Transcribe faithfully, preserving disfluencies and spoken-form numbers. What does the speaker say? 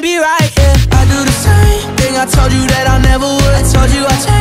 can't be right, yeah. I do the same thing I told you that I never would. I told you I changed